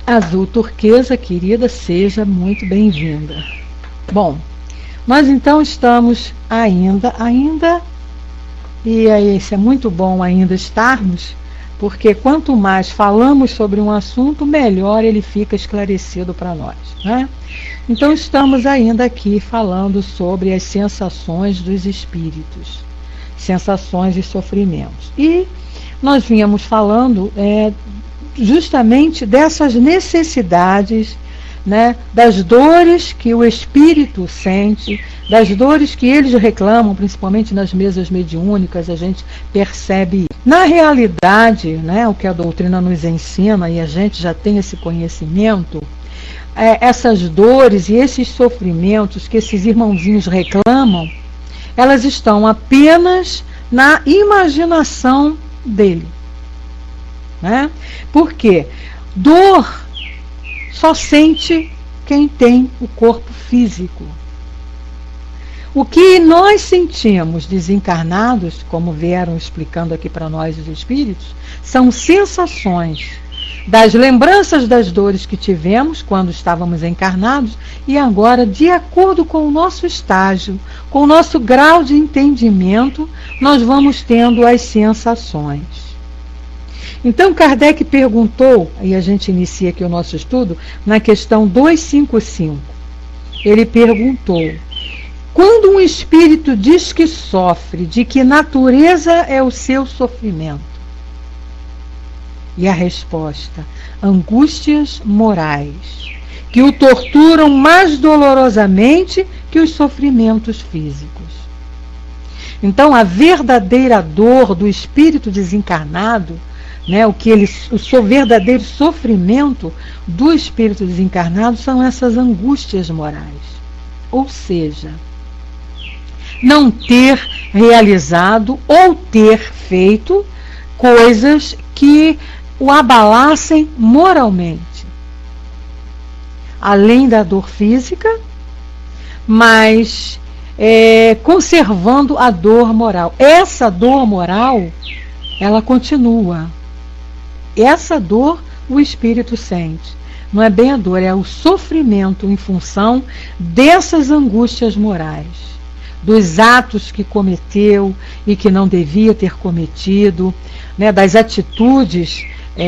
Azul turquesa, querida, seja muito bem-vinda. Bom, nós então estamos ainda, e aí isso é muito bom ainda estarmos, porque quanto mais falamos sobre um assunto, melhor ele fica esclarecido para nós, né? Então estamos ainda aqui falando sobre as sensações dos espíritos, sensações e sofrimentos. E nós vínhamos falando justamente dessas necessidades, né, das dores que o espírito sente, das dores que eles reclamam, principalmente nas mesas mediúnicas, a gente percebe. Na realidade, né, o que a doutrina nos ensina, e a gente já tem esse conhecimento, essas dores e esses sofrimentos que esses irmãozinhos reclamam, elas estão apenas na imaginação dele. Né? Porque dor só sente quem tem o corpo físico. O que nós sentimos desencarnados, como vieram explicando aqui para nós os espíritos, são sensações das lembranças das dores que tivemos quando estávamos encarnados e agora, de acordo com o nosso estágio, com o nosso grau de entendimento, nós vamos tendo as sensações. Então Kardec perguntou, e a gente inicia aqui o nosso estudo, na questão 255. Ele perguntou: quando um espírito diz que sofre, de que natureza é o seu sofrimento? E a resposta: angústias morais, que o torturam mais dolorosamente que os sofrimentos físicos. Então a verdadeira dor do espírito desencarnado, né, o verdadeiro sofrimento do espírito desencarnado são essas angústias morais. Ou seja, não ter realizado ou ter feito coisas que o abalassem moralmente. Além da dor física, mas conservando a dor moral. Essa dor moral, ela continua. Essa dor o espírito sente. Não é bem a dor, é o sofrimento em função dessas angústias morais, dos atos que cometeu e que não devia ter cometido, né, das atitudes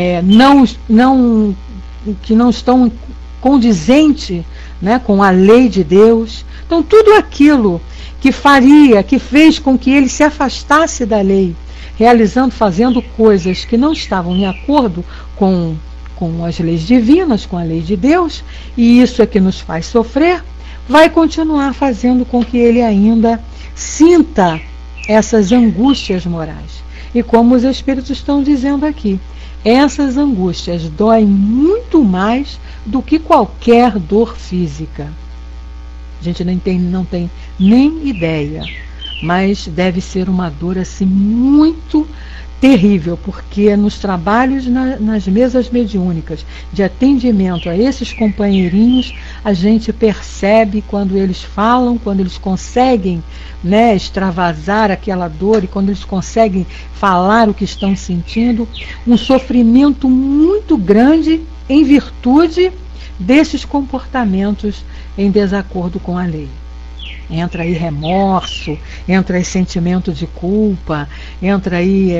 que não estão condizentes, né, com a lei de Deus. Então tudo aquilo que fez com que ele se afastasse da lei, fazendo coisas que não estavam em acordo com as leis divinas, com a lei de Deus, e isso é que nos faz sofrer, vai continuar fazendo com que ele ainda sinta essas angústias morais. E como os espíritos estão dizendo aqui, essas angústias doem muito mais do que qualquer dor física. A gente não tem nem ideia, mas deve ser uma dor assim muito terrível, porque nos trabalhos nas mesas mediúnicas de atendimento a esses companheirinhos, a gente percebe quando eles falam, quando eles conseguem, né, extravasar aquela dor, e quando eles conseguem falar o que estão sentindo, um sofrimento muito grande em virtude desses comportamentos em desacordo com a lei. Entra aí remorso, entra aí sentimento de culpa, entra aí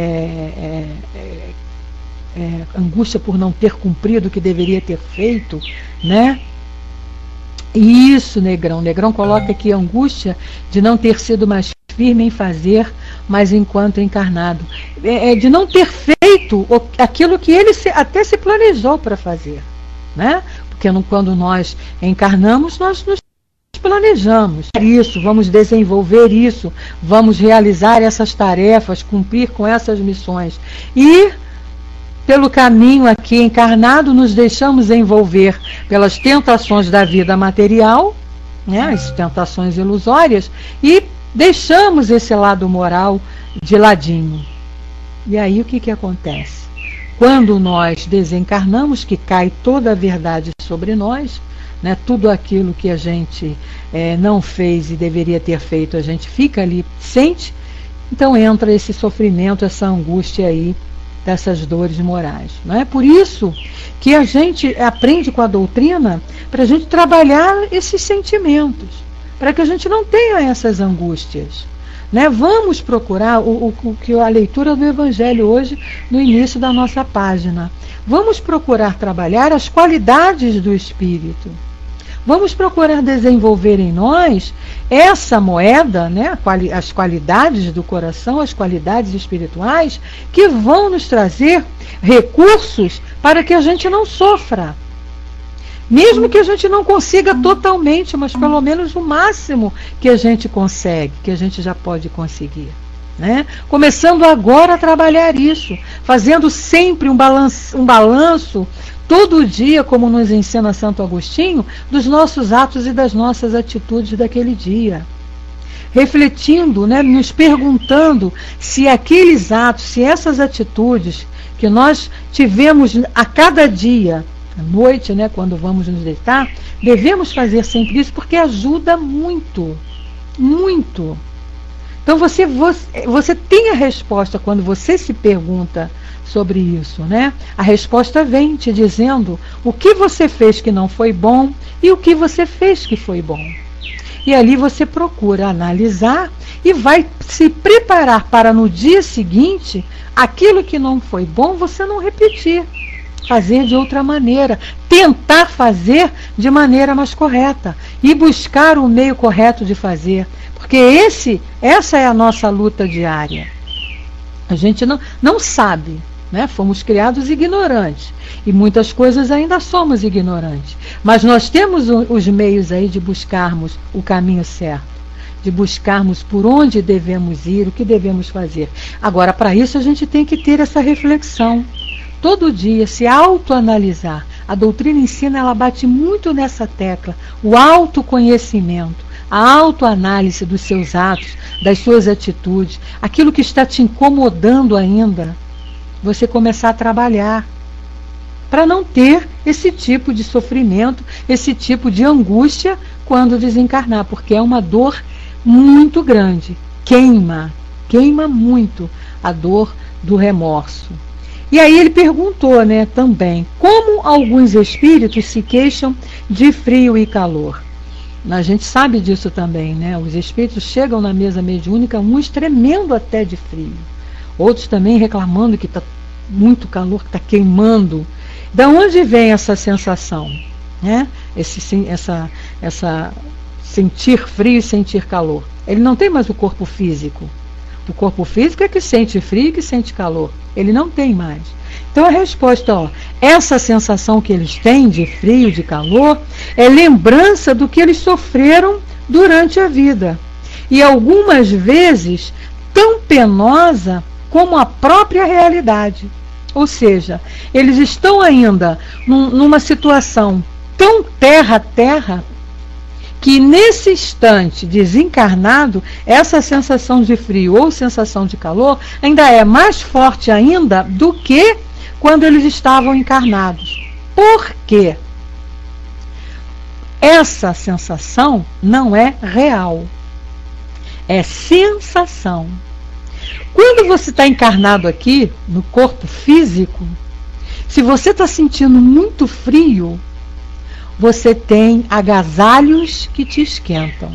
angústia por não ter cumprido o que deveria ter feito, né? E isso, Negrão coloca aqui a angústia de não ter sido mais firme em fazer, mas enquanto encarnado. De não ter feito aquilo que ele até se planejou para fazer, né? Porque quando nós encarnamos, nós nos planejamos isso, vamos desenvolver isso, vamos realizar essas tarefas, cumprir com essas missões. E pelo caminho aqui encarnado, nos deixamos envolver pelas tentações da vida material, né, as tentações ilusórias, e deixamos esse lado moral de ladinho. E aí o que acontece? Quando nós desencarnamos, que cai toda a verdade sobre nós, né, tudo aquilo que a gente não fez e deveria ter feito, a gente fica ali, sente, então entra esse sofrimento, essa angústia aí dessas dores morais. Não é por isso que a gente aprende com a doutrina para a gente trabalhar esses sentimentos, para que a gente não tenha essas angústias. Né? Vamos procurar o que a leitura do Evangelho hoje, no início da nossa página. Vamos procurar trabalhar as qualidades do Espírito. Vamos procurar desenvolver em nós essa moeda, né? As qualidades do coração, as qualidades espirituais, que vão nos trazer recursos para que a gente não sofra. Mesmo que a gente não consiga totalmente, mas pelo menos o máximo que a gente consegue, que a gente já pode conseguir. Né? Começando agora a trabalhar isso, fazendo sempre um balanço todo dia, como nos ensina Santo Agostinho, dos nossos atos e das nossas atitudes daquele dia. Refletindo, né, nos perguntando se aqueles atos, se essas atitudes que nós tivemos a cada dia, à noite, né, quando vamos nos deitar, devemos fazer sempre isso, porque ajuda muito, muito. Então você tem a resposta quando você se pergunta sobre isso, né? A resposta vem te dizendo o que você fez que não foi bom e o que você fez que foi bom. E ali você procura analisar e vai se preparar para no dia seguinte, aquilo que não foi bom, você não repetir. Fazer de outra maneira, tentar fazer de maneira mais correta e buscar o meio correto de fazer, porque essa é a nossa luta diária. A gente não sabe, né? Fomos criados ignorantes e muitas coisas ainda somos ignorantes, mas nós temos os meios aí de buscarmos o caminho certo, de buscarmos por onde devemos ir, o que devemos fazer. Agora, para isso a gente tem que ter essa reflexão. Todo dia se autoanalisar. A doutrina ensina, ela bate muito nessa tecla, o autoconhecimento, a autoanálise dos seus atos, das suas atitudes, aquilo que está te incomodando ainda, você começar a trabalhar para não ter esse tipo de sofrimento, esse tipo de angústia quando desencarnar, porque é uma dor muito grande, queima muito a dor do remorso. E aí ele perguntou, né, também, como alguns espíritos se queixam de frio e calor. A gente sabe disso também, né? Os espíritos chegam na mesa mediúnica, uns tremendo até de frio, outros também reclamando que está muito calor, que está queimando. Da onde vem essa sensação, né? Essa sentir frio e sentir calor. Ele não tem mais o corpo físico. O corpo físico é que sente frio e que sente calor. Ele não tem mais. Então a resposta, essa sensação que eles têm de frio, de calor, é lembrança do que eles sofreram durante a vida. E algumas vezes tão penosa como a própria realidade. Ou seja, eles estão ainda numa situação tão terra a terra, que nesse instante desencarnado, essa sensação de frio ou sensação de calor ainda é mais forte ainda do que quando eles estavam encarnados. Por quê? Essa sensação não é real. É sensação. Quando você está encarnado aqui, no corpo físico, se você está sentindo muito frio, você tem agasalhos que te esquentam.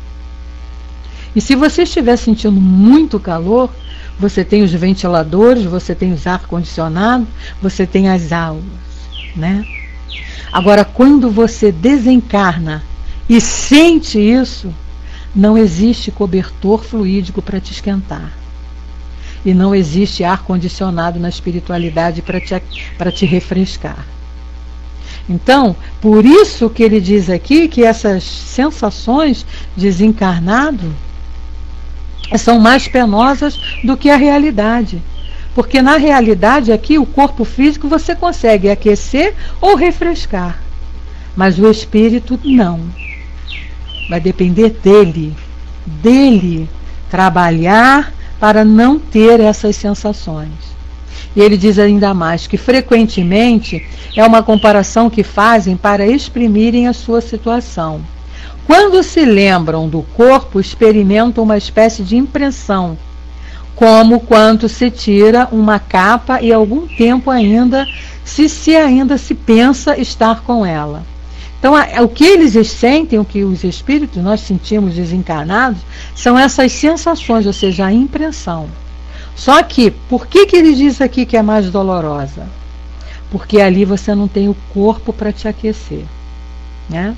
E se você estiver sentindo muito calor, você tem os ventiladores, você tem os ar-condicionado, você tem as aulas, né? Agora, quando você desencarna e sente isso, não existe cobertor fluídico para te esquentar. E não existe ar-condicionado na espiritualidade para te refrescar. Então, por isso que ele diz aqui que essas sensações desencarnado são mais penosas do que a realidade. Porque na realidade aqui o corpo físico você consegue aquecer ou refrescar. Mas o espírito não. Vai depender dele trabalhar para não ter essas sensações. E ele diz ainda mais que frequentemente é uma comparação que fazem para exprimirem a sua situação. Quando se lembram do corpo, experimentam uma espécie de impressão, como quando se tira uma capa e algum tempo ainda, se ainda se pensa estar com ela. Então, o que eles sentem, o que os espíritos, nós sentimos desencarnados, são essas sensações, ou seja, a impressão. Só que, por que ele diz aqui que é mais dolorosa? Porque ali você não tem o corpo para te aquecer, né?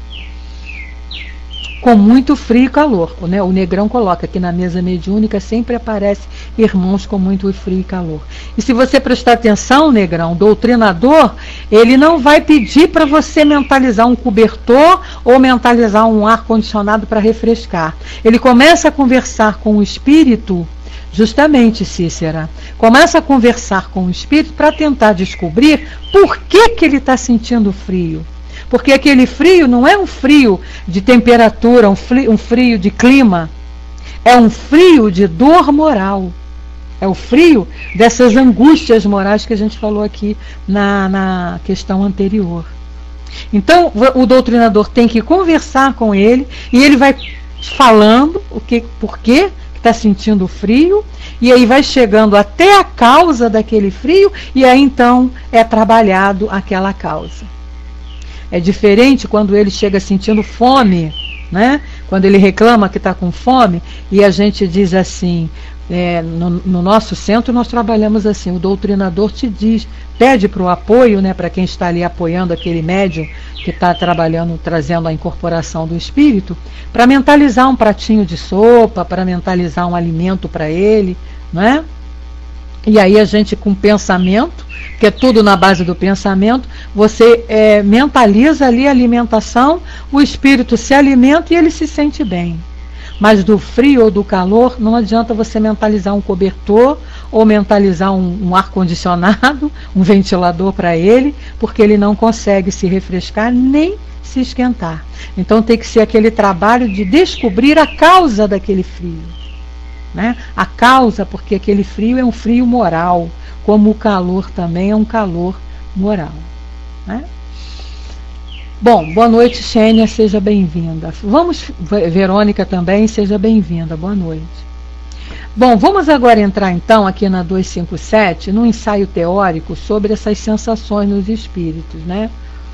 Com muito frio e calor, né? O Negrão coloca que na mesa mediúnica sempre aparece irmãos com muito frio e calor. E se você prestar atenção, Negrão, o doutrinador, ele não vai pedir para você mentalizar um cobertor ou mentalizar um ar-condicionado para refrescar. Ele começa a conversar com o espírito, justamente, Cícera, começa a conversar com o espírito para tentar descobrir por que ele está sentindo frio. Porque aquele frio não é um frio de temperatura, um frio de clima, é um frio de dor moral. É o frio dessas angústias morais que a gente falou aqui na questão anterior. Então, o doutrinador tem que conversar com ele, e ele vai falando por que está sentindo frio, e aí vai chegando até a causa daquele frio, e aí então é trabalhado aquela causa. É diferente quando ele chega sentindo fome, né? Quando ele reclama que está com fome, e a gente diz assim, no nosso centro nós trabalhamos assim, o doutrinador te diz, pede para o apoio, né, para quem está ali apoiando aquele médium que está trabalhando, trazendo a incorporação do espírito, para mentalizar um pratinho de sopa, para mentalizar um alimento para ele, né? E aí a gente, com pensamento, que é tudo na base do pensamento, você mentaliza ali a alimentação, o espírito se alimenta e ele se sente bem. Mas do frio ou do calor, não adianta você mentalizar um cobertor ou mentalizar um ar-condicionado, um ventilador para ele, porque ele não consegue se refrescar nem se esquentar. Então tem que ser aquele trabalho de descobrir a causa daquele frio. Né? A causa, porque aquele frio é um frio moral, como o calor também é um calor moral, né? Bom, boa noite, Xênia, seja bem-vinda. Verônica também, seja bem-vinda, boa noite. Bom, vamos agora entrar então aqui na 257, no ensaio teórico sobre essas sensações nos espíritos, né?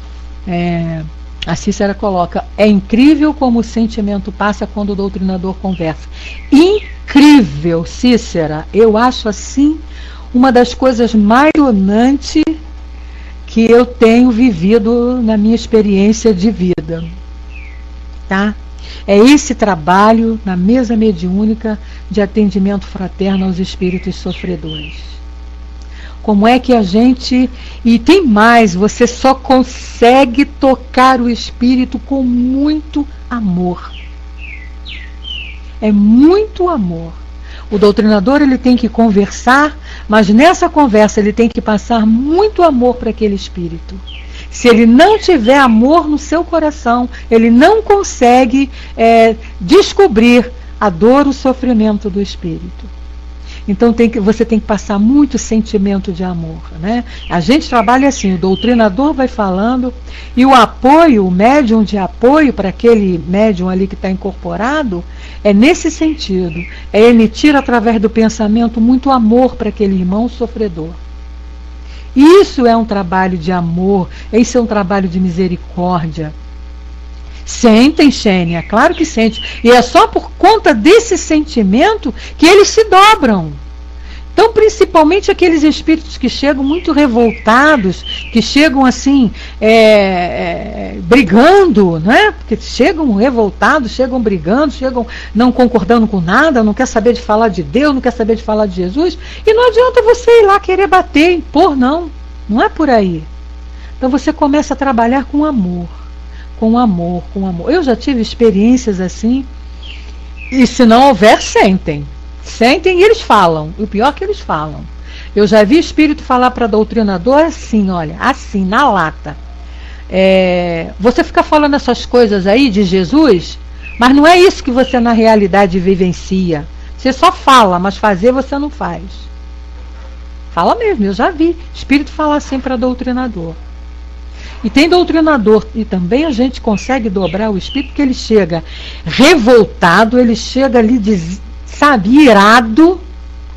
A Cícera coloca, é incrível como o sentimento passa quando o doutrinador conversa. Incrível, Cícera, eu acho assim uma das coisas mais impressionantes que eu tenho vivido na minha experiência de vida, tá? É esse trabalho na mesa mediúnica de atendimento fraterno aos espíritos sofredores. Como é que a gente... E tem mais, você só consegue tocar o espírito com muito amor. É muito amor. O doutrinador, ele tem que conversar, mas nessa conversa ele tem que passar muito amor para aquele espírito. Se ele não tiver amor no seu coração, ele não consegue descobrir a dor, o sofrimento do espírito. Então você tem que passar muito sentimento de amor, né? A gente trabalha assim, o doutrinador vai falando, e o apoio, o médium de apoio para aquele médium ali que está incorporado, é nesse sentido, é emitir através do pensamento muito amor para aquele irmão sofredor. Isso é um trabalho de amor, isso é um trabalho de misericórdia. Sentem, Xênia, claro que sentem. E é só por conta desse sentimento que eles se dobram. Então, principalmente aqueles espíritos que chegam muito revoltados, que chegam assim, brigando, né? Porque chegam revoltados, chegam brigando, chegam não concordando com nada, não quer saber de falar de Deus, não quer saber de falar de Jesus. E não adianta você ir lá querer bater, impor, não. Não é por aí. Então você começa a trabalhar com amor. Com amor, com amor. Eu já tive experiências assim, e se não houver, sentem. Sentem e eles falam. O pior é que eles falam. Eu já vi espírito falar para doutrinador assim, olha, assim, na lata. Você fica falando essas coisas aí de Jesus, mas não é isso que você na realidade vivencia. Você só fala, mas fazer você não faz. Fala mesmo, eu já vi espírito falar assim para doutrinador. E tem doutrinador, e também a gente consegue dobrar o espírito, que ele chega revoltado, ele chega ali, sabe, irado,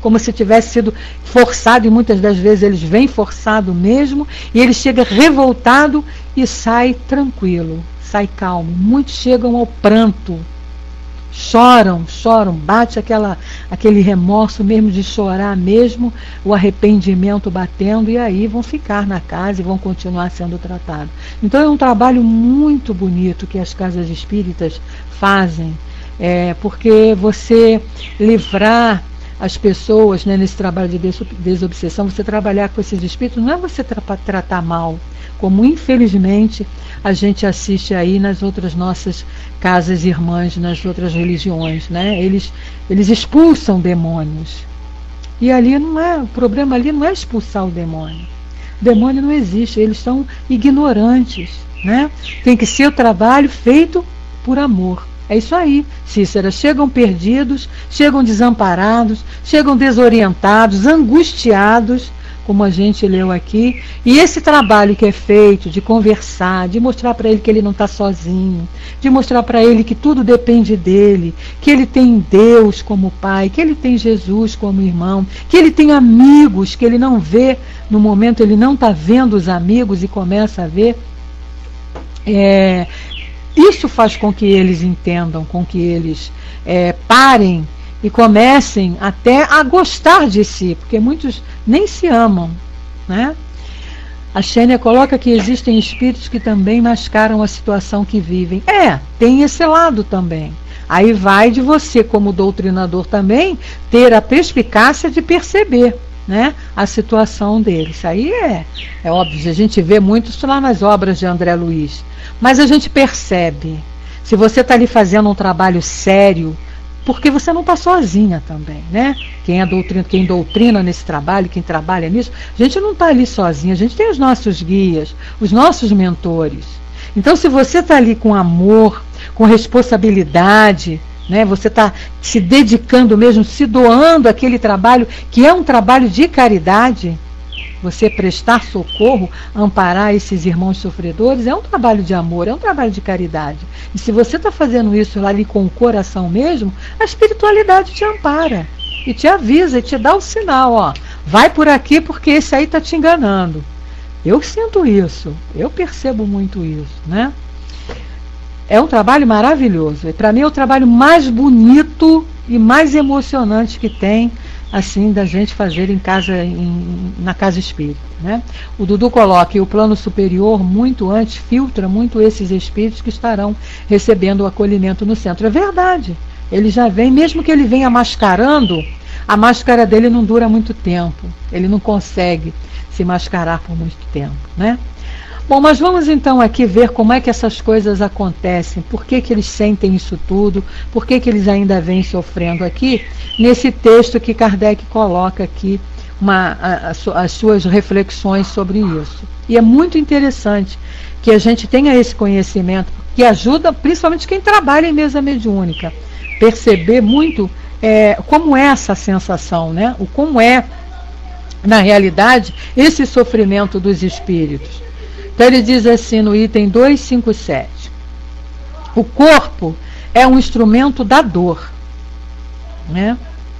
como se tivesse sido forçado, e muitas das vezes eles vêm forçado mesmo, e ele chega revoltado e sai tranquilo, sai calmo. Muitos chegam ao pranto, choram, bate aquele remorso mesmo de chorar mesmo, o arrependimento batendo, e aí vão ficar na casa e vão continuar sendo tratados. Então é um trabalho muito bonito que as casas espíritas fazem, porque você livrar as pessoas, né, nesse trabalho de desobsessão, você trabalhar com esses espíritos, não é você tratar mal, como infelizmente a gente assiste aí nas outras nossas casas irmãs, nas outras religiões, né? Eles expulsam demônios. E ali o problema ali não é expulsar o demônio. O demônio não existe, eles são ignorantes, né? Tem que ser o trabalho feito por amor. É isso aí, Cícera. Chegam perdidos, chegam desamparados, chegam desorientados, angustiados, como a gente leu aqui, e esse trabalho que é feito de conversar, de mostrar para ele que ele não está sozinho, de mostrar para ele que tudo depende dele, que ele tem Deus como pai, que ele tem Jesus como irmão, que ele tem amigos que ele não vê, no momento ele não está vendo os amigos e começa a ver. Isso faz com que eles entendam, com que eles parem e comecem até a gostar de si, porque muitos nem se amam, né? A Xênia coloca que existem espíritos que também mascaram a situação que vivem. Tem esse lado também. Aí vai de você, como doutrinador também, ter a perspicácia de perceber, né, a situação deles. Isso aí é óbvio, a gente vê muito isso lá nas obras de André Luiz. Mas a gente percebe, se você está ali fazendo um trabalho sério, porque você não está sozinha também, né? Quem doutrina nesse trabalho, quem trabalha nisso, a gente não está ali sozinha, a gente tem os nossos guias, os nossos mentores. Então, se você está ali com amor, com responsabilidade, né? Você está se dedicando mesmo, se doando àquele trabalho, que é um trabalho de caridade, você prestar socorro, amparar esses irmãos sofredores, é um trabalho de amor, é um trabalho de caridade. E se você está fazendo isso lá ali com o coração mesmo, a espiritualidade te ampara e te avisa e te dá o sinal, ó, vai por aqui porque esse aí está te enganando. Eu sinto isso, eu percebo muito isso, né? É um trabalho maravilhoso. E para mim é o trabalho mais bonito e mais emocionante que tem, assim, da gente fazer em casa, na casa espírita, né? O Dudu coloca que o plano superior, muito antes, filtra muito esses espíritos que estarão recebendo o acolhimento no centro. É verdade. Ele já vem, mesmo que ele venha mascarando, a máscara dele não dura muito tempo. Ele não consegue se mascarar por muito tempo, né? Bom, mas vamos então aqui ver como é que essas coisas acontecem, por que eles sentem isso tudo, por que eles ainda vêm sofrendo aqui, nesse texto que Kardec coloca aqui, as suas reflexões sobre isso. E é muito interessante que a gente tenha esse conhecimento, que ajuda principalmente quem trabalha em mesa mediúnica, perceber muito como é essa sensação, né? O como é, na realidade, esse sofrimento dos espíritos. Então ele diz assim no item 257, o corpo é um instrumento da dor, né?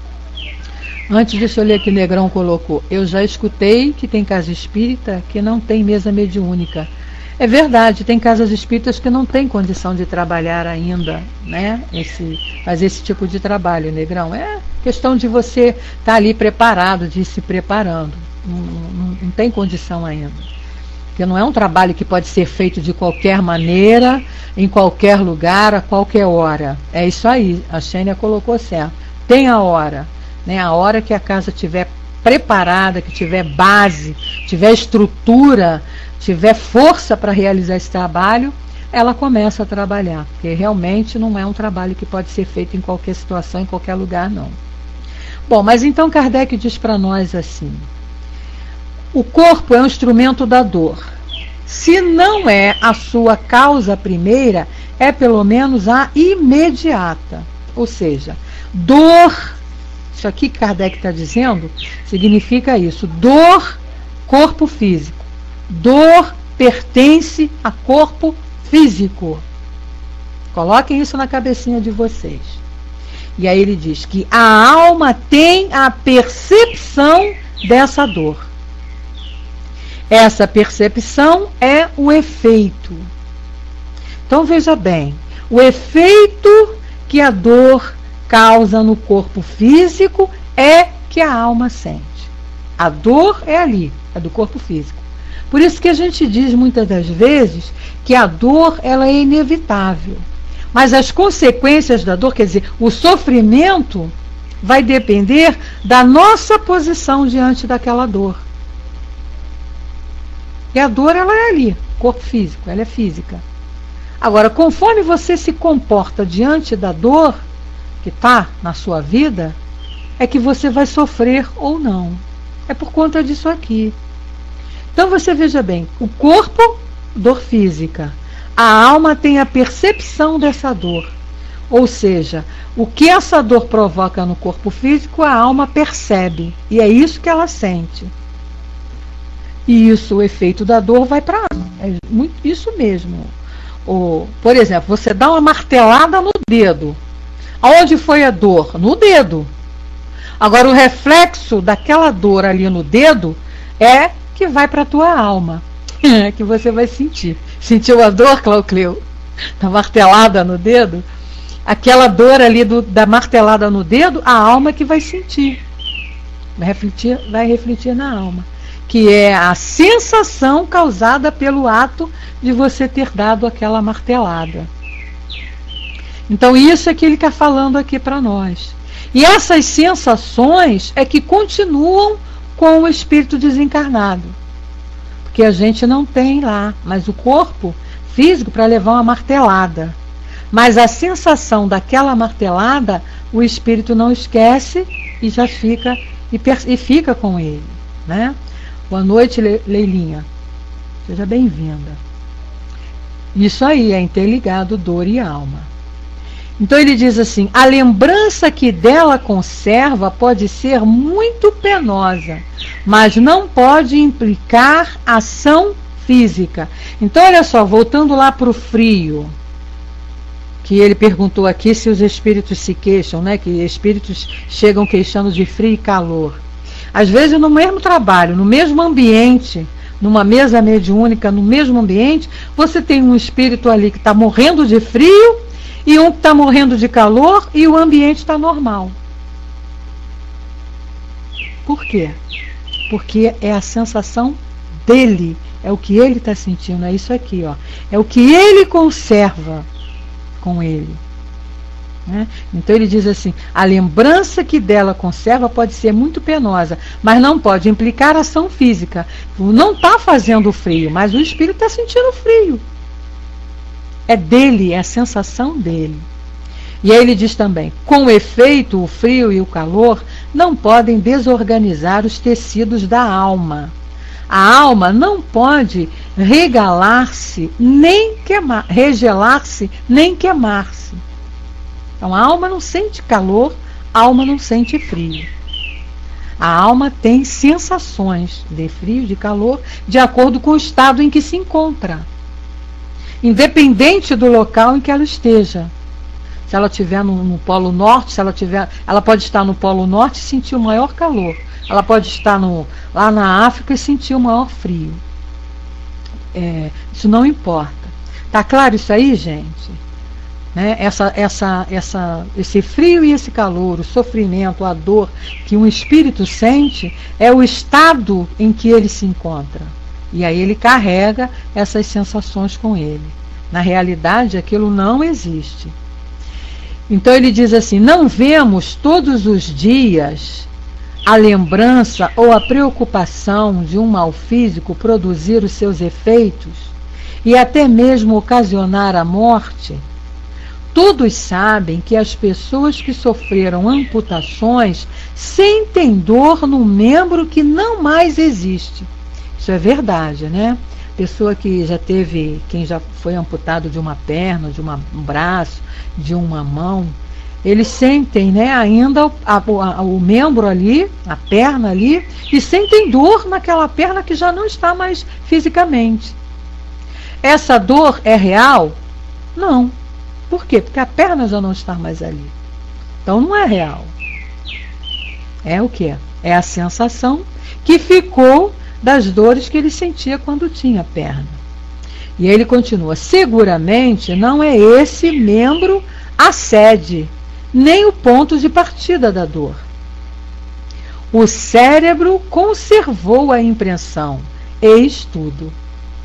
Antes disso eu ler que Negrão colocou, eu já escutei que tem casa espírita que não tem mesa mediúnica. É verdade, tem casas espíritas que não têm condição de trabalhar ainda, né? Fazer esse tipo de trabalho, Negrão. É questão de você estar ali preparado, de ir se preparando. Não tem condição ainda. Porque não é um trabalho que pode ser feito de qualquer maneira, em qualquer lugar, a qualquer hora. É isso aí, a Xênia colocou certo. Tem a hora, né? A hora que a casa estiver preparada, que tiver base, tiver estrutura, tiver força para realizar esse trabalho, ela começa a trabalhar. Porque realmente não é um trabalho que pode ser feito em qualquer situação, em qualquer lugar, não. Bom, mas então Kardec diz para nós assim, o corpo é um instrumento da dor. Se não é a sua causa primeira, é pelo menos a imediata. Ou seja, dor, isso aqui que Kardec está dizendo, significa isso. Dor, corpo físico. Dor pertence a corpo físico. Coloquem isso na cabecinha de vocês. E aí ele diz que a alma tem a percepção dessa dor. Essa percepção é o efeito. Então veja bem, o efeito que a dor causa no corpo físico é que a alma sente. A dor é ali, é do corpo físico. Por isso que a gente diz muitas das vezes que a dor ela é inevitável. Mas as consequências da dor, quer dizer, o sofrimento vai depender da nossa posição diante daquela dor. E a dor ela é ali, corpo físico, ela é física. Agora, conforme você se comporta diante da dor que está na sua vida, é que você vai sofrer ou não. É por conta disso aqui. Então você veja bem, o corpo, dor física. A alma tem a percepção dessa dor. Ou seja, o que essa dor provoca no corpo físico, a alma percebe. E é isso que ela sente. E isso, o efeito da dor vai para a alma. É muito isso mesmo. Por exemplo, você dá uma martelada no dedo. Aonde foi a dor? No dedo. Agora, o reflexo daquela dor ali no dedo é que vai para a tua alma. Que você vai sentir. Sentiu a dor, Cleucleu? Da martelada no dedo? Aquela dor ali da martelada no dedo, a alma que vai sentir. Vai refletir na alma. Que é a sensação causada pelo ato de você ter dado aquela martelada. Então isso é que ele está falando aqui para nós. E essas sensações é que continuam com o espírito desencarnado. Porque a gente não tem lá, mas o corpo físico para levar uma martelada. Mas a sensação daquela martelada, o espírito não esquece e já fica, e fica com ele. Né? Boa noite, Leilinha. Seja bem-vinda. Isso aí é interligado dor e alma. Então ele diz assim, a lembrança que dela conserva pode ser muito penosa, mas não pode implicar ação física. Então olha só, voltando lá para o frio, que ele perguntou aqui se os espíritos se queixam, né? Que espíritos chegam queixando de frio e calor. Às vezes no mesmo trabalho, no mesmo ambiente, numa mesa mediúnica, no mesmo ambiente, você tem um espírito ali que está morrendo de frio e um que está morrendo de calor e o ambiente está normal. Por quê? Porque é a sensação dele, é o que ele está sentindo, é isso aqui, ó. É o que ele conserva com ele. Né? Então ele diz assim, a lembrança que dela conserva pode ser muito penosa, mas não pode implicar ação física. Não está fazendo frio, mas o espírito está sentindo frio. É dele, é a sensação dele. E aí ele diz também, com efeito, o frio e o calor não podem desorganizar os tecidos da alma. A alma não pode regelar-se, nem queimar-se. Então a alma não sente calor, a alma não sente frio. A alma tem sensações de frio, de calor, de acordo com o estado em que se encontra. Independente do local em que ela esteja. Se ela estiver no Polo Norte, ela pode estar no Polo Norte e sentir o maior calor. Ela pode estar lá na África e sentir o maior frio. Isso não importa. Tá claro isso aí, gente? Né? Esse frio e esse calor, o sofrimento, a dor que um espírito sente é o estado em que ele se encontra. E aí ele carrega essas sensações com ele. Na realidade, aquilo não existe. Então ele diz assim, não vemos todos os dias a lembrança ou a preocupação de um mal físico produzir os seus efeitos e até mesmo ocasionar a morte? Todos sabem que as pessoas que sofreram amputações sentem dor no membro que não mais existe. Isso é verdade, né? Pessoa que já teve, quem já foi amputado de uma perna, de um braço, de uma mão, eles sentem, né, ainda o membro ali, a perna ali, e sentem dor naquela perna que já não está mais fisicamente. Essa dor é real? Não. Por quê? Porque a perna já não está mais ali. Então não é real. É o quê? É a sensação que ficou das dores que ele sentia quando tinha perna. E aí ele continua: seguramente não é esse membro a sede, nem o ponto de partida da dor. O cérebro conservou a impressão, eis tudo.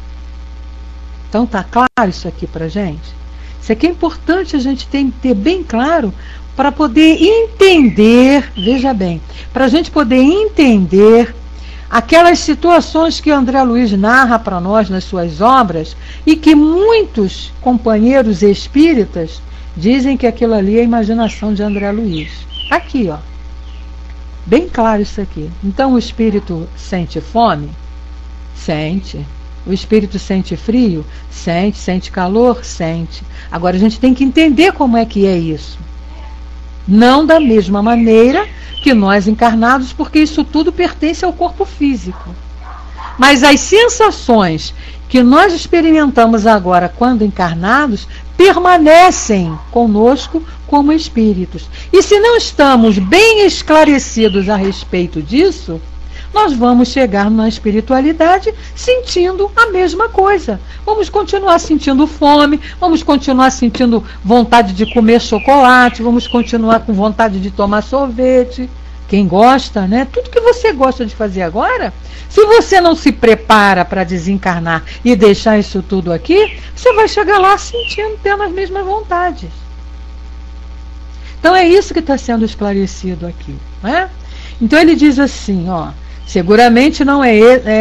Então tá claro isso aqui pra gente? Isso aqui é importante a gente ter bem claro para poder entender, veja bem, para a gente poder entender aquelas situações que André Luiz narra para nós nas suas obras e que muitos companheiros espíritas dizem que aquilo ali é a imaginação de André Luiz. Aqui, ó. Bem claro isso aqui. Então o espírito sente fome? Sente. O espírito sente frio? Sente. Sente calor? Sente. Agora a gente tem que entender como é que é isso. Não da mesma maneira que nós encarnados, porque isso tudo pertence ao corpo físico. Mas as sensações que nós experimentamos agora quando encarnados permanecem conosco como espíritos. E se não estamos bem esclarecidos a respeito disso, nós vamos chegar na espiritualidade sentindo a mesma coisa. Vamos continuar sentindo fome, vamos continuar sentindo vontade de comer chocolate, vamos continuar com vontade de tomar sorvete. Quem gosta, né? Tudo que você gosta de fazer agora, se você não se prepara para desencarnar e deixar isso tudo aqui, você vai chegar lá sentindo, tendo as mesmas vontades. Então é isso que está sendo esclarecido aqui, né? Então ele diz assim, ó: seguramente não é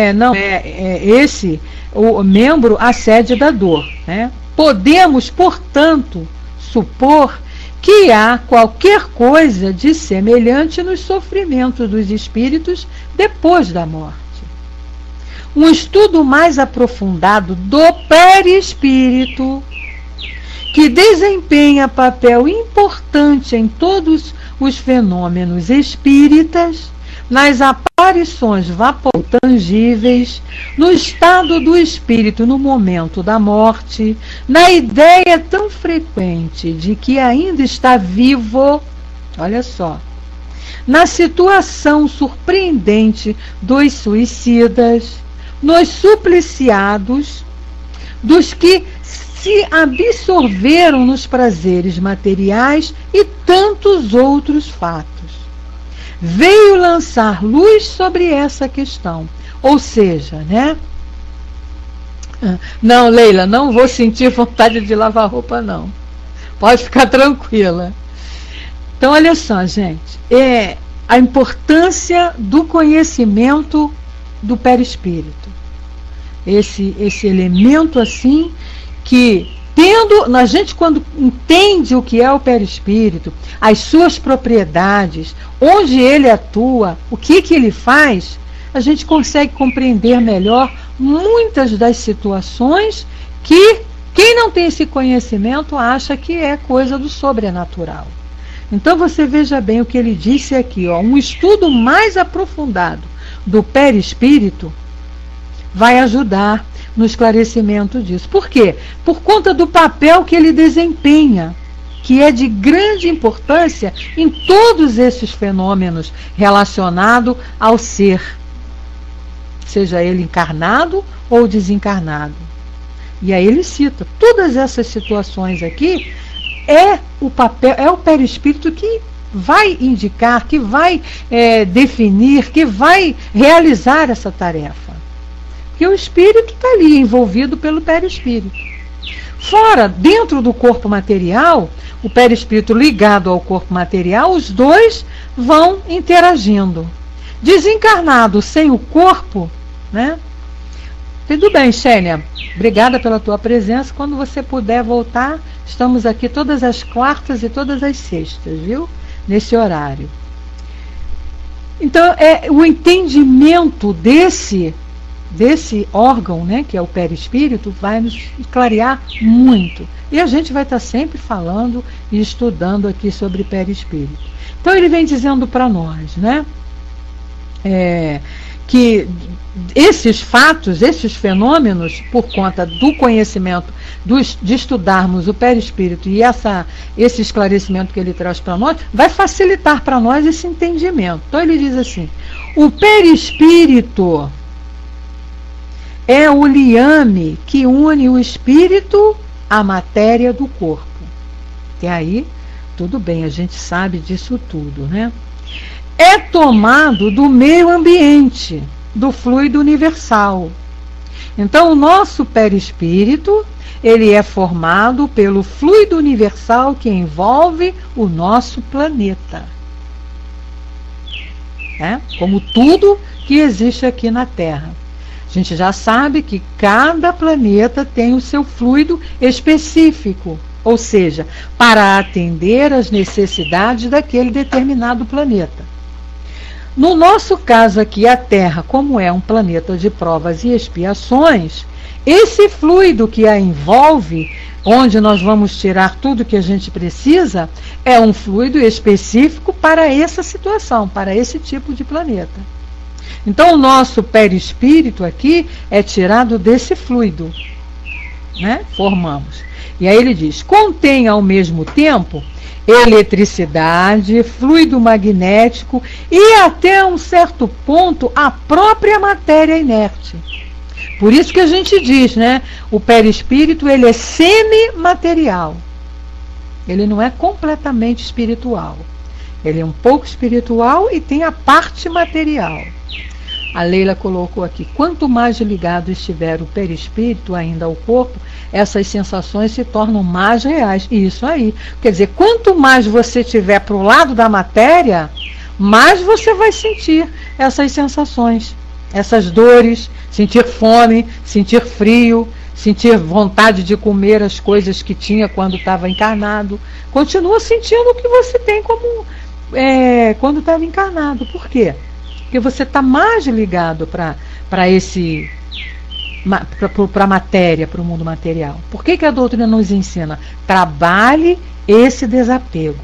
esse o membro a sede da dor, né? Podemos, portanto, supor que há qualquer coisa de semelhante nos sofrimentos dos espíritos depois da morte. Um estudo mais aprofundado do perispírito, que desempenha papel importante em todos os fenômenos espíritas, nas aparições vapotangíveis, no estado do espírito no momento da morte, na ideia tão frequente de que ainda está vivo, olha só, na situação surpreendente dos suicidas, nos supliciados, dos que se absorveram nos prazeres materiais e tantos outros fatos. Veio lançar luz sobre essa questão. Ou seja, né? Não, Leila, não vou sentir vontade de lavar roupa, não. Pode ficar tranquila. Então, olha só, gente. A importância do conhecimento do perispírito. Esse elemento, assim, que a gente, quando entende o que é o perispírito, as suas propriedades, onde ele atua, o que ele faz, a gente consegue compreender melhor muitas das situações que quem não tem esse conhecimento acha que é coisa do sobrenatural. Então você veja bem o que ele disse aqui, ó: um estudo mais aprofundado do perispírito vai ajudar no esclarecimento disso. Por quê? Por conta do papel que ele desempenha, que é de grande importância em todos esses fenômenos relacionados ao ser, seja ele encarnado ou desencarnado. E aí ele cita todas essas situações aqui, é o perispírito que vai indicar, que vai definir, que vai realizar essa tarefa. Porque o espírito está ali, envolvido pelo perispírito. Fora, dentro do corpo material, o perispírito ligado ao corpo material, os dois vão interagindo. Desencarnado sem o corpo, né? Tudo bem, Xênia. Obrigada pela tua presença. Quando você puder voltar, estamos aqui todas as quartas e todas as sextas, viu? Nesse horário. Então, o entendimento desse órgão, né, que é o perispírito, vai nos clarear muito. E a gente vai estar sempre falando e estudando aqui sobre perispírito. Então ele vem dizendo para nós, né, que esses fatos, esses fenômenos, por conta do conhecimento, de estudarmos o perispírito e esse esclarecimento que ele traz para nós, vai facilitar para nós esse entendimento. Então ele diz assim: o perispírito é o liame que une o espírito à matéria do corpo. E aí, tudo bem, a gente sabe disso tudo, né? É tomado do meio ambiente, do fluido universal. Então, o nosso perispírito, ele é formado pelo fluido universal que envolve o nosso planeta. Como tudo que existe aqui na Terra. A gente já sabe que cada planeta tem o seu fluido específico, ou seja, para atender às necessidades daquele determinado planeta. No nosso caso aqui, a Terra, como é um planeta de provas e expiações, esse fluido que a envolve, onde nós vamos tirar tudo que a gente precisa, é um fluido específico para essa situação, para esse tipo de planeta. Então, o nosso perispírito aqui é tirado desse fluido, né? Formamos. E aí ele diz: contém ao mesmo tempo eletricidade, fluido magnético e até um certo ponto a própria matéria inerte. Por isso que a gente diz, né? O perispírito, ele é semimaterial. Ele não é completamente espiritual. Ele é um pouco espiritual e tem a parte material. A Leila colocou aqui: quanto mais ligado estiver o perispírito ainda ao corpo, essas sensações se tornam mais reais. Isso aí. Quer dizer, quanto mais você estiver para o lado da matéria, mais você vai sentir essas sensações, essas dores, sentir fome, sentir frio, sentir vontade de comer as coisas que tinha quando estava encarnado. Continua sentindo o que você tem como quando estava encarnado. Por quê? Porque você está mais ligado para a matéria, para o mundo material. Por que a doutrina nos ensina? Trabalhe esse desapego.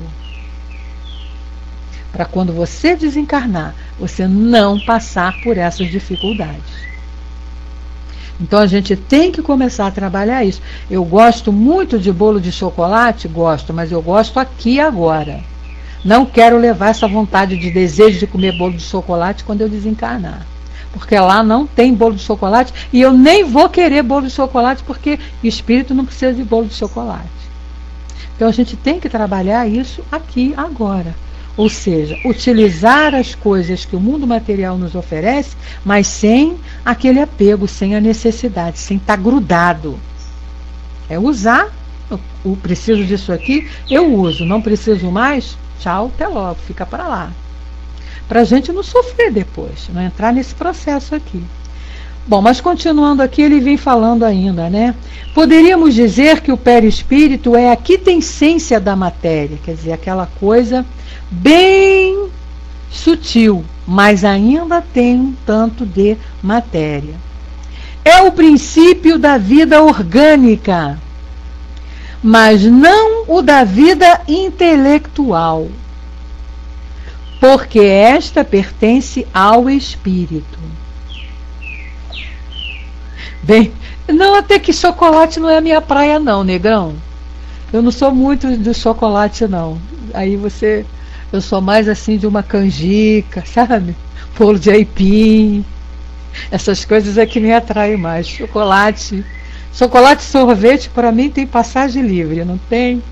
Para quando você desencarnar, você não passar por essas dificuldades. Então a gente tem que começar a trabalhar isso. Eu gosto muito de bolo de chocolate? Gosto, mas eu gosto aqui e agora. Não quero levar essa vontade de desejo de comer bolo de chocolate quando eu desencarnar. Porque lá não tem bolo de chocolate e eu nem vou querer bolo de chocolate porque espírito não precisa de bolo de chocolate. Então a gente tem que trabalhar isso aqui agora. Ou seja, utilizar as coisas que o mundo material nos oferece, mas sem aquele apego, sem a necessidade, sem estar grudado. É usar, eu preciso disso aqui, eu uso, não preciso mais, tchau, até logo, fica para lá. Para a gente não sofrer depois, não entrar nesse processo aqui. Bom, mas continuando aqui, ele vem falando ainda, né? Poderíamos dizer que o perispírito é a quintessência da matéria, quer dizer, aquela coisa bem sutil, mas ainda tem um tanto de matéria. É o princípio da vida orgânica, mas não o da vida intelectual, porque esta pertence ao espírito. Bem, não, até que chocolate não é a minha praia não, negrão. Eu não sou muito do chocolate não. Aí eu sou mais assim de uma canjica, sabe? Bolo de aipim. Essas coisas é que me atraem mais. Chocolate e sorvete para mim tem passagem livre, não tem?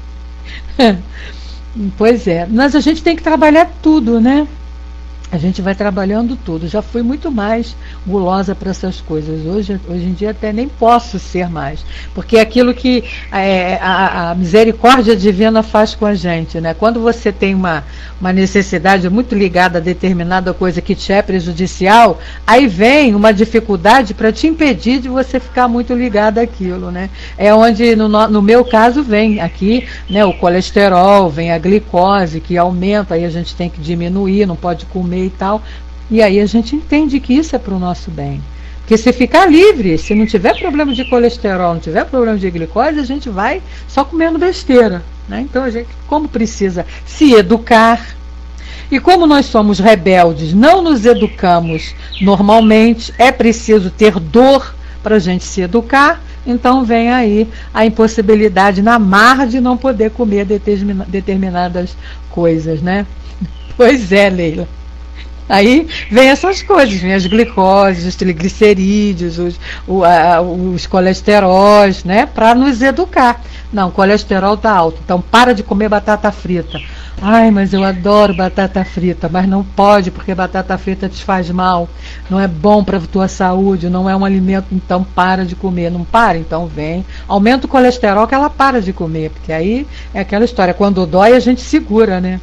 Pois é, mas a gente tem que trabalhar tudo, né? A gente vai trabalhando tudo. Já fui muito mais gulosa para essas coisas. Hoje em dia até nem posso ser mais. Porque é aquilo que a misericórdia divina faz com a gente, né? Quando você tem uma necessidade muito ligada a determinada coisa que te é prejudicial, aí vem uma dificuldade para te impedir de você ficar muito ligada àquilo, né? É onde, no meu caso, vem aqui, né, o colesterol, vem a glicose que aumenta, aí a gente tem que diminuir, não pode comer e tal, e aí a gente entende que isso é para o nosso bem, porque se ficar livre, se não tiver problema de colesterol, não tiver problema de glicose, a gente vai só comendo besteira, né? Então a gente, como precisa se educar, E como nós somos rebeldes, não nos educamos normalmente, é preciso ter dor para a gente se educar, então vem aí a impossibilidade na marra de não poder comer determinadas coisas, né? Pois é, Leila. Aí vem essas coisas, vem as glicoses, os triglicerídeos, os colesteróis, né? Para nos educar. Não, o colesterol está alto, então para de comer batata frita. Ai, mas eu adoro batata frita, mas não pode porque batata frita te faz mal, não é bom para a tua saúde, não é um alimento, então para de comer. Não para, então vem, aumenta o colesterol que ela para de comer, porque aí é aquela história, quando dói a gente segura, né?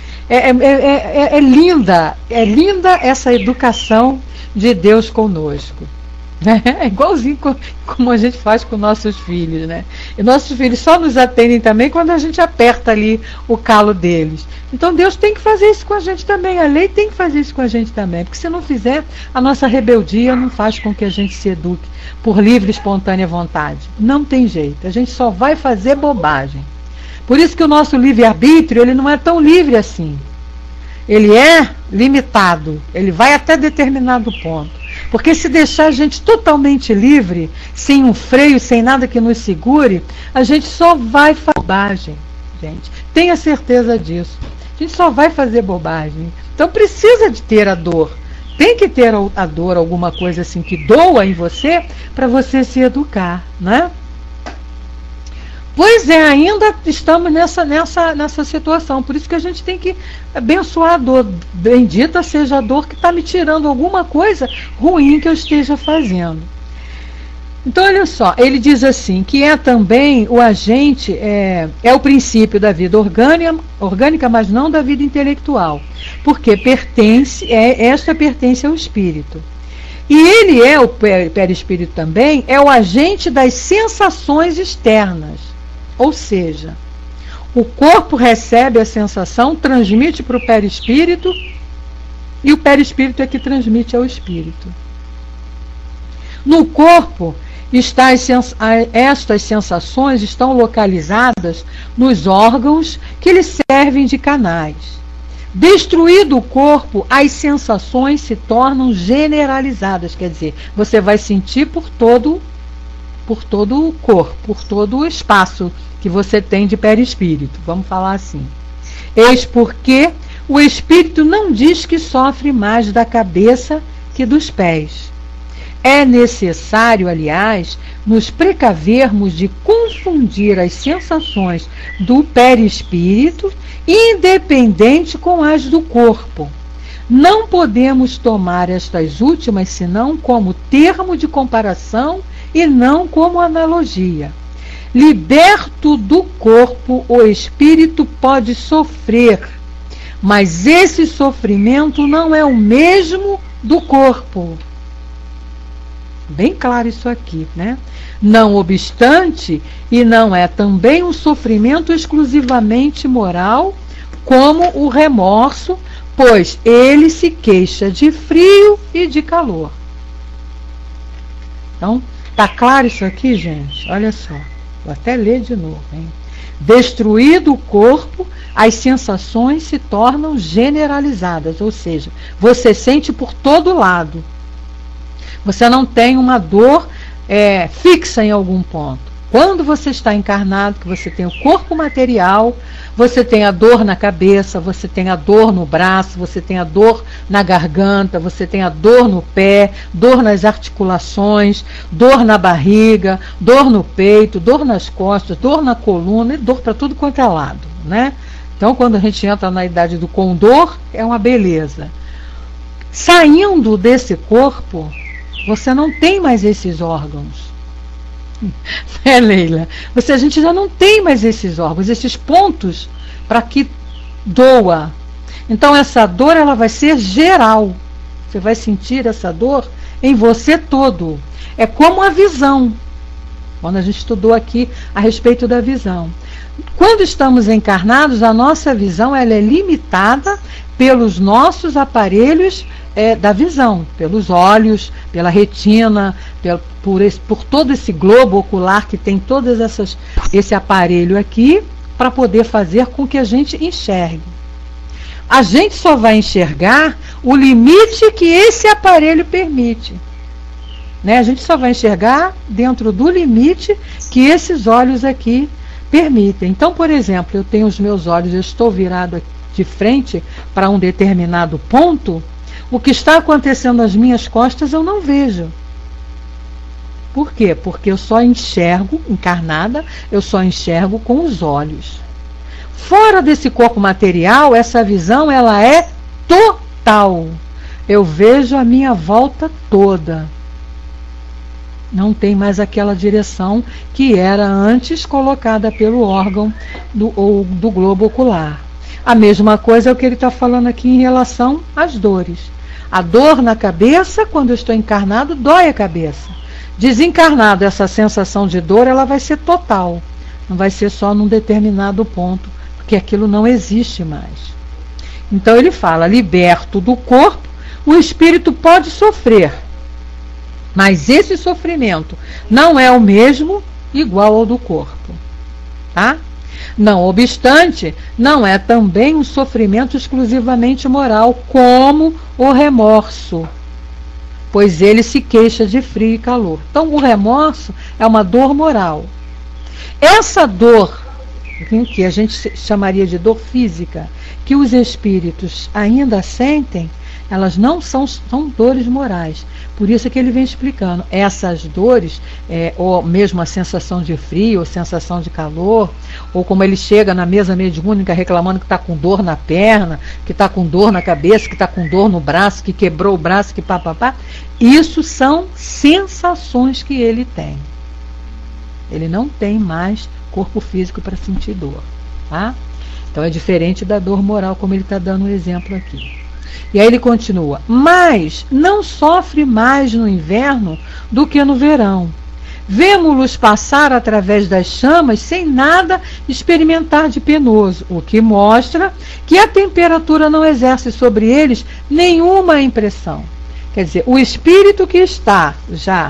É linda essa educação de Deus conosco. Né? É igualzinho como a gente faz com nossos filhos, né? E nossos filhos só nos atendem também quando a gente aperta ali o calo deles. Então Deus tem que fazer isso com a gente também, a lei tem que fazer isso com a gente também, porque se não fizer, a nossa rebeldia não faz com que a gente se eduque por livre e espontânea vontade. Não tem jeito, a gente só vai fazer bobagem. Por isso que o nosso livre-arbítrio, ele não é tão livre assim. Ele é limitado, ele vai até determinado ponto. Porque se deixar a gente totalmente livre, sem um freio, sem nada que nos segure, a gente só vai fazer bobagem, gente. Tenha certeza disso. A gente só vai fazer bobagem. Então precisa de ter a dor. Tem que ter a dor, alguma coisa assim que doa em você, para você se educar, né? Pois é, ainda estamos nessa situação. Por isso que a gente tem que abençoar a dor. Bendita seja a dor que está me tirando alguma coisa ruim que eu esteja fazendo. Então, olha só, ele diz assim, que é também o agente, é o princípio da vida orgânica, mas não da vida intelectual. Porque esta pertence ao espírito. E ele é, o perispírito também, é o agente das sensações externas. Ou seja, o corpo recebe a sensação, transmite para o perispírito, e o perispírito é que transmite ao espírito. No corpo, estas sensações estão localizadas nos órgãos que lhe servem de canais. Destruído o corpo, as sensações se tornam generalizadas, quer dizer, você vai sentir por todo o corpo, por todo o espaço que você tem de perispírito, vamos falar assim. Eis porque o espírito não diz que sofre mais da cabeça que dos pés. É necessário, aliás, nos precavermos de confundir as sensações do perispírito, independente com as do corpo. Não podemos tomar estas últimas senão como termo de comparação e não como analogia. Liberto do corpo, o espírito pode sofrer, mas esse sofrimento não é o mesmo do corpo. Bem claro isso aqui, né? Não obstante, e não é também um sofrimento exclusivamente moral, como o remorso, pois ele se queixa de frio e de calor. Então, tá claro isso aqui, gente? Olha só. Vou até ler de novo, hein? Destruído o corpo, as sensações se tornam generalizadas, ou seja, você sente por todo lado. Você não tem uma dor fixa em algum ponto. Quando você está encarnado, que você tem o corpo material, você tem a dor na cabeça, você tem a dor no braço, você tem a dor na garganta, você tem a dor no pé, dor nas articulações, dor na barriga, dor no peito, dor nas costas, dor na coluna e dor para tudo quanto é lado, né? Então, quando a gente entra na idade do condor, é uma beleza. Saindo desse corpo, você não tem mais esses órgãos. Leila? A gente já não tem mais esses órgãos, esses pontos para que doa. Então essa dor ela vai ser geral. Você vai sentir essa dor em você todo. É como a visão. Quando a gente estudou aqui a respeito da visão. Quando estamos encarnados, a nossa visão ela é limitada pelos nossos aparelhos da visão, pelos olhos, pela retina, por todo esse globo ocular que tem todas esse aparelho aqui, para poder fazer com que a gente enxergue. A gente só vai enxergar o limite que esse aparelho permite. Né? A gente só vai enxergar dentro do limite que esses olhos aqui permitem. Então, por exemplo, eu tenho os meus olhos, eu estou virado de frente para um determinado ponto, o que está acontecendo nas minhas costas eu não vejo. Por quê? Porque eu só enxergo, encarnada, eu só enxergo com os olhos. Fora desse corpo material, essa visão ela é total. Eu vejo a minha volta toda. Não tem mais aquela direção que era antes colocada pelo órgão do globo ocular. A mesma coisa é o que ele está falando aqui em relação às dores. A dor na cabeça, quando eu estou encarnado, dói a cabeça. Desencarnado, essa sensação de dor ela vai ser total. Não vai ser só num determinado ponto, porque aquilo não existe mais. Então ele fala, liberto do corpo, o espírito pode sofrer. Mas esse sofrimento não é o mesmo igual ao do corpo. Tá? Não obstante, não é também um sofrimento exclusivamente moral, como o remorso, pois ele se queixa de frio e calor. Então o remorso é uma dor moral. Essa dor, que a gente chamaria de dor física, que os espíritos ainda sentem, elas não são dores morais. Por isso que ele vem explicando. Essas dores, ou mesmo a sensação de frio, ou sensação de calor, ou como ele chega na mesa mediúnica reclamando que está com dor na perna, que está com dor na cabeça, que está com dor no braço, que quebrou o braço, que papapá. Isso são sensações que ele tem. Ele não tem mais corpo físico para sentir dor. Tá? Então é diferente da dor moral, como ele está dando um exemplo aqui. E aí ele continua, mas não sofre mais no inverno do que no verão. Vemo-los passar através das chamas sem nada experimentar de penoso, o que mostra que a temperatura não exerce sobre eles nenhuma impressão. Quer dizer, o espírito que está já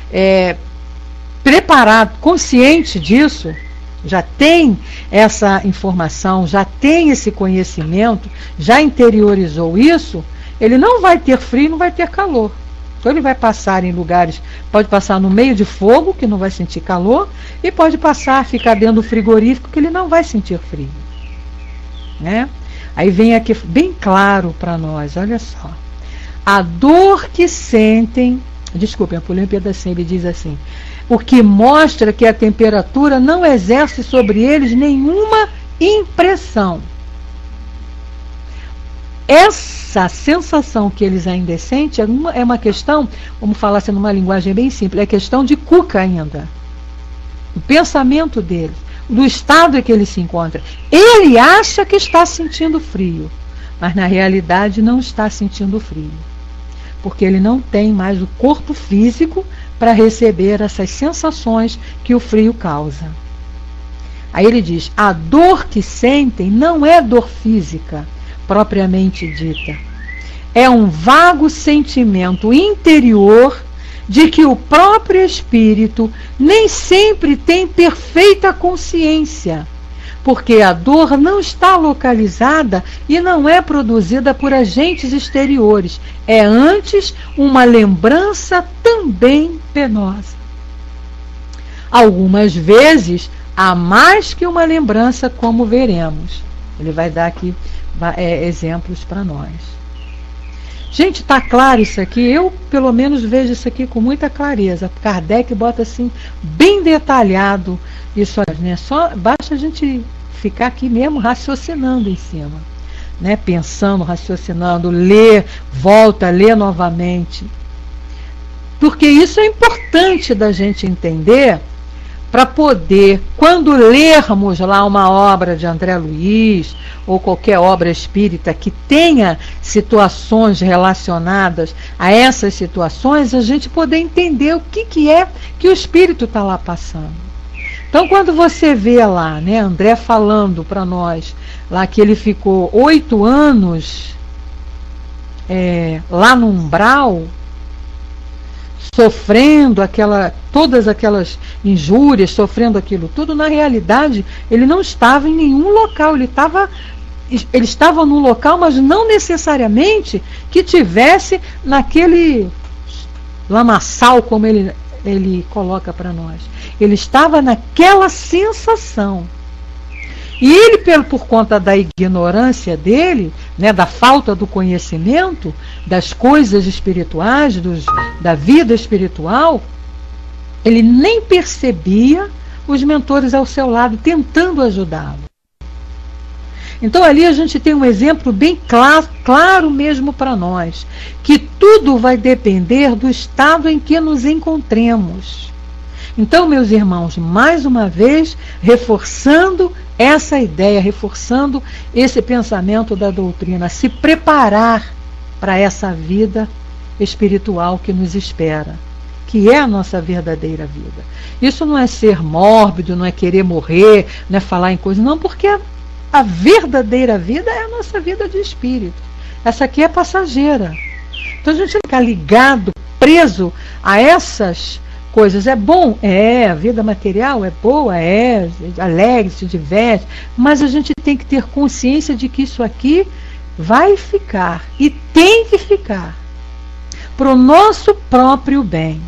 preparado, consciente disso, já tem essa informação, já tem esse conhecimento, já interiorizou isso, ele não vai ter frio, não vai ter calor. Então ele vai passar em lugares, pode passar no meio de fogo, que não vai sentir calor, e pode ficar dentro do frigorífico, que ele não vai sentir frio. Né? Aí vem aqui bem claro para nós, olha só. A dor que sentem, desculpem, eu pulei um pedacinho, ele diz assim, o que mostra que a temperatura não exerce sobre eles nenhuma impressão. Essa sensação que eles ainda sentem é uma questão, vamos falar assim numa linguagem bem simples, é questão de cuca ainda. O pensamento deles, do estado em que ele se encontra. Ele acha que está sentindo frio, mas na realidade não está sentindo frio. Porque ele não tem mais o corpo físico para receber essas sensações que o frio causa. Aí ele diz, a dor que sentem não é dor física, propriamente dita. É um vago sentimento interior de que o próprio espírito nem sempre tem perfeita consciência, porque a dor não está localizada e não é produzida por agentes exteriores. É antes uma lembrança também penosa. Algumas vezes há mais que uma lembrança, como veremos. Ele vai dar aqui exemplos para nós. Gente, está claro isso aqui? Eu, pelo menos, vejo isso aqui com muita clareza. Kardec bota assim, bem detalhado isso, né? Só basta a gente ficar aqui mesmo raciocinando em cima, né? Pensando, raciocinando, ler, volta, ler novamente. Porque isso é importante da gente entender para poder, quando lermos lá uma obra de André Luiz ou qualquer obra espírita que tenha situações relacionadas a essas situações, a gente poder entender o que é que o espírito está lá passando. Então, quando você vê lá, né, André falando para nós, lá que ele ficou 8 anos lá no umbral, sofrendo todas aquelas injúrias, sofrendo aquilo tudo, na realidade, ele não estava em nenhum local, ele estava ele estava num local, mas não necessariamente que tivesse naquele lamaçal, como ele coloca para nós. Ele estava naquela sensação. E ele, por conta da ignorância dele, né, da falta do conhecimento das coisas espirituais, da vida espiritual, ele nem percebia os mentores ao seu lado tentando ajudá-lo. Então ali a gente tem um exemplo bem claro mesmo para nós, que tudo vai depender do estado em que nos encontremos. Então, meus irmãos, mais uma vez, reforçando essa ideia, reforçando esse pensamento da doutrina, se preparar para essa vida espiritual que nos espera, que é a nossa verdadeira vida. Isso não é ser mórbido, não é querer morrer, não é falar em coisas, não, porque a verdadeira vida é a nossa vida de espírito. Essa aqui é passageira. Então a gente ficar ligado, preso a essas coisas. É bom? É. A vida material é boa? É. Alegre, se diverte. Mas a gente tem que ter consciência de que isso aqui vai ficar. E tem que ficar. Para o nosso próprio bem.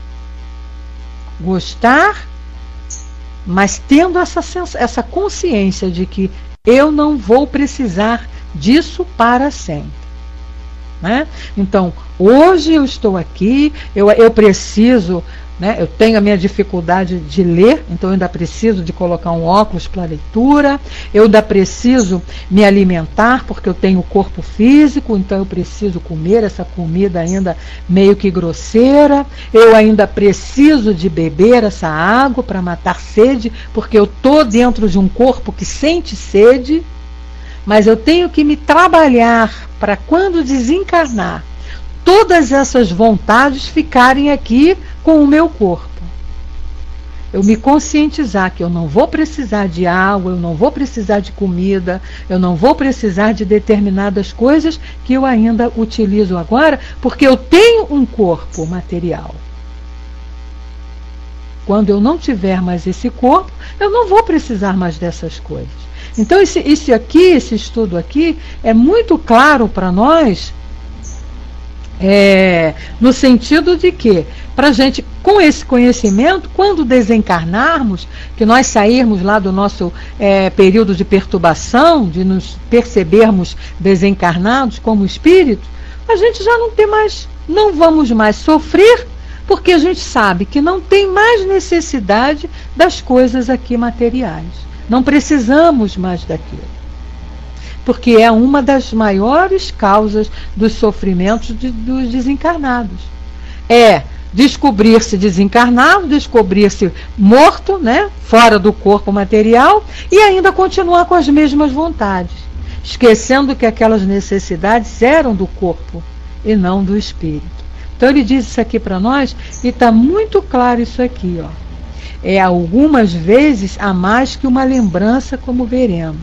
Gostar, mas tendo essa consciência de que eu não vou precisar disso para sempre. Né? Então, hoje eu estou aqui, eu preciso, né, eu tenho a minha dificuldade de ler, então eu ainda preciso de colocar um óculos para leitura, eu ainda preciso me alimentar, porque eu tenho corpo físico, então eu preciso comer essa comida ainda meio que grosseira, eu ainda preciso de beber essa água para matar sede, porque eu estou dentro de um corpo que sente sede, mas eu tenho que me trabalhar para quando desencarnar, todas essas vontades ficarem aqui com o meu corpo. Eu me conscientizar que eu não vou precisar de água, eu não vou precisar de comida, eu não vou precisar de determinadas coisas que eu ainda utilizo agora, porque eu tenho um corpo material. Quando eu não tiver mais esse corpo, eu não vou precisar mais dessas coisas. Então esse estudo aqui é muito claro para nós, no sentido de que, para a gente, com esse conhecimento, quando desencarnarmos, que nós sairmos lá do nosso período de perturbação, de nos percebermos desencarnados como espírito, a gente já não vamos mais sofrer, porque a gente sabe que não tem mais necessidade das coisas aqui materiais. Não precisamos mais daquilo. Porque é uma das maiores causas dos sofrimentos dos desencarnados. É descobrir-se desencarnado, descobrir-se morto, né, fora do corpo material, e ainda continuar com as mesmas vontades, esquecendo que aquelas necessidades eram do corpo e não do espírito. Então ele diz isso aqui para nós, e está muito claro isso aqui, ó. É algumas vezes a mais que uma lembrança, como veremos.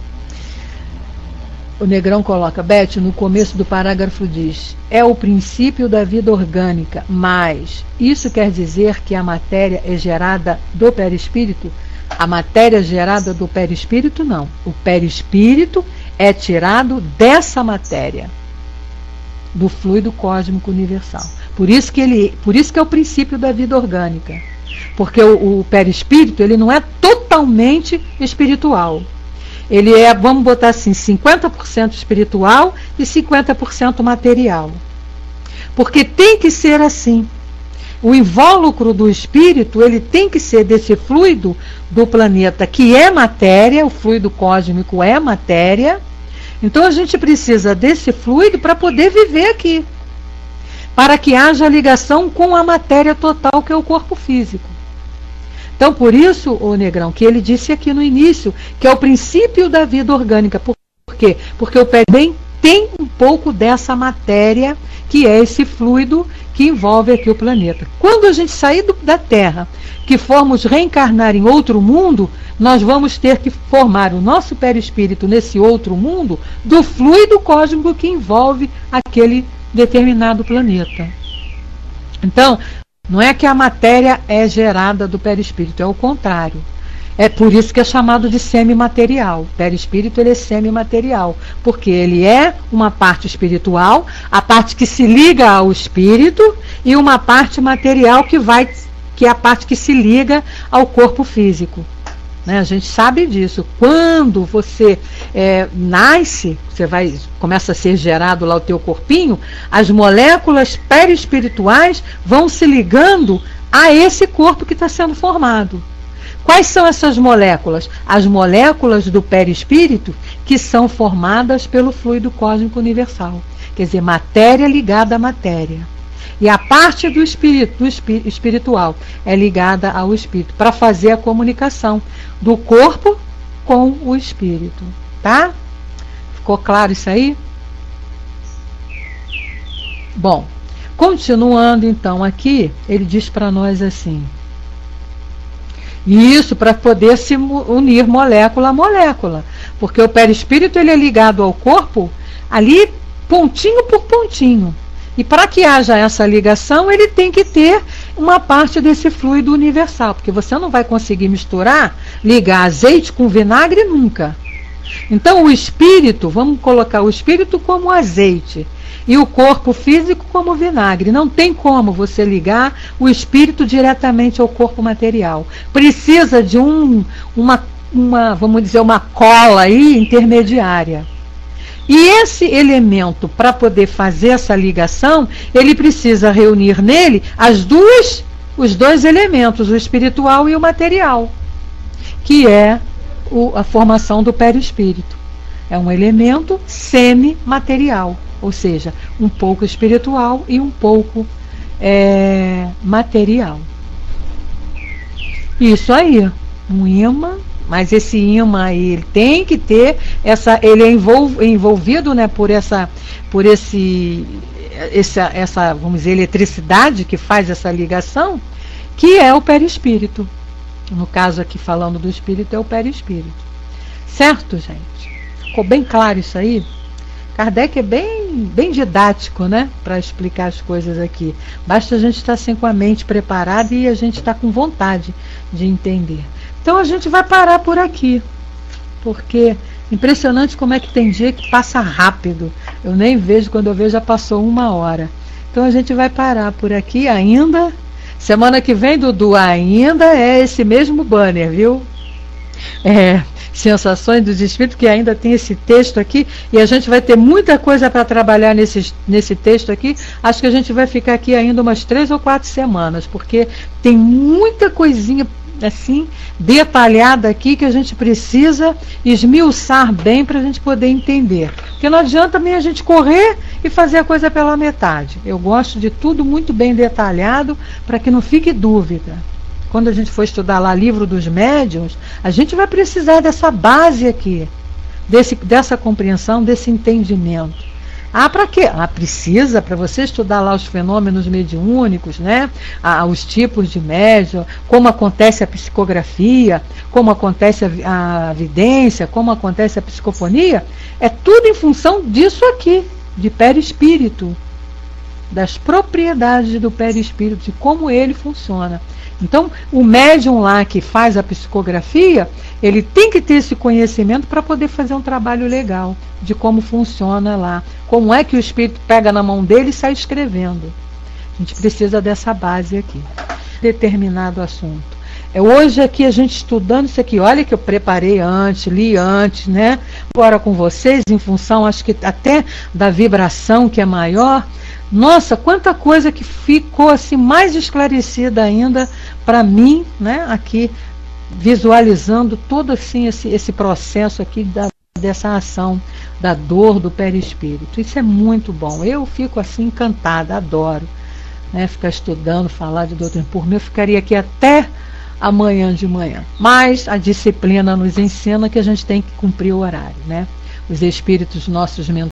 O Negrão coloca, Beth, no começo do parágrafo diz, é o princípio da vida orgânica, mas isso quer dizer que a matéria é gerada do perispírito? A matéria gerada do perispírito, não. O perispírito é tirado dessa matéria, do fluido cósmico universal. Por isso que é o princípio da vida orgânica. Porque o perispírito, ele não é totalmente espiritual. Ele é, vamos botar assim, 50% espiritual e 50% material. Porque tem que ser assim. O invólucro do espírito, ele tem que ser desse fluido do planeta, que é matéria, o fluido cósmico é matéria. Então a gente precisa desse fluido para poder viver aqui. Para que haja ligação com a matéria total, que é o corpo físico. Então, por isso, o Negrão, que ele disse aqui no início, que é o princípio da vida orgânica. Por quê? Porque o pé bem tem um pouco dessa matéria, que é esse fluido que envolve aqui o planeta. Quando a gente sair da Terra, que formos reencarnar em outro mundo, nós vamos ter que formar o nosso perispírito nesse outro mundo do fluido cósmico que envolve aquele determinado planeta. Então, não é que a matéria é gerada do perispírito, é o contrário. É por isso que é chamado de semimaterial. O perispírito, ele é semimaterial, porque ele é uma parte espiritual, a parte que se liga ao espírito, e uma parte material que é a parte que se liga ao corpo físico. Né? A gente sabe disso. Quando você nasce, começa a ser gerado lá o teu corpinho, as moléculas perispirituais vão se ligando a esse corpo que está sendo formado. Quais são essas moléculas? As moléculas do perispírito, que são formadas pelo fluido cósmico universal. Quer dizer, matéria ligada à matéria. E a parte do espiritual é ligada ao espírito, para fazer a comunicação do corpo com o espírito. Tá? Ficou claro isso aí? Bom, continuando então aqui, ele diz para nós assim: isso para poder se unir molécula a molécula, porque o perispírito ele é ligado ao corpo ali pontinho por pontinho, e para que haja essa ligação ele tem que ter uma parte desse fluido universal, porque você não vai conseguir ligar azeite com vinagre nunca. Então o espírito, vamos colocar o espírito como azeite e o corpo físico como vinagre. Não tem como você ligar o espírito diretamente ao corpo material. Precisa de vamos dizer, uma cola aí intermediária. E esse elemento, para poder fazer essa ligação, ele precisa reunir nele os dois elementos, o espiritual e o material, que é a formação do perispírito. É um elemento semimaterial, ou seja, um pouco espiritual e um pouco material. Isso aí, um ímã, mas esse ímã aí, ele tem que ter ele é envolvido, né, por essa, vamos dizer, eletricidade que faz essa ligação, que é o perispírito. No caso aqui, falando do espírito, é o perispírito. Certo, gente? Ficou bem claro isso aí? Kardec é bem didático, né, para explicar as coisas aqui. Basta a gente estar assim com a mente preparada e a gente estar com vontade de entender. Então a gente vai parar por aqui, porque impressionante como é que tem dia que passa rápido. Eu nem vejo, quando eu vejo já passou 1 hora. Então a gente vai parar por aqui ainda. Semana que vem, Dudu, ainda é esse mesmo banner, viu? Sensações dos Espíritos, que ainda tem esse texto aqui, e a gente vai ter muita coisa para trabalhar nesse texto aqui. Acho que a gente vai ficar aqui ainda umas 3 ou 4 semanas, porque tem muita coisinha assim detalhada aqui que a gente precisa esmiuçar bem para a gente poder entender, porque não adianta nem a gente correr e fazer a coisa pela metade. Eu gosto de tudo muito bem detalhado, para que não fique dúvida. Quando a gente for estudar lá Livro dos Médiuns, a gente vai precisar dessa base aqui, dessa compreensão, desse entendimento. Para quê? Precisa, para você estudar lá os fenômenos mediúnicos, né? Os tipos de médium, como acontece a psicografia, como acontece a vidência, como acontece a psicofonia. É tudo em função disso aqui, de perispírito, das propriedades do perispírito, de como ele funciona. Então, o médium lá que faz a psicografia, ele tem que ter esse conhecimento para poder fazer um trabalho legal de como funciona lá. Como é que o espírito pega na mão dele e sai escrevendo. A gente precisa dessa base aqui. Determinado assunto. Hoje aqui a gente estudando isso aqui, olha que eu preparei antes, li antes, né? Agora com vocês, em função, acho que até da vibração que é maior. Nossa, quanta coisa que ficou assim mais esclarecida ainda para mim, né? Aqui visualizando todo assim esse processo aqui dessa ação da dor do perispírito. Isso é muito bom. Eu fico assim encantada, adoro, né? Ficar estudando, falar de doutrina. Por mim eu ficaria aqui até amanhã de manhã. Mas a disciplina nos ensina que a gente tem que cumprir o horário, né? Os espíritos nossos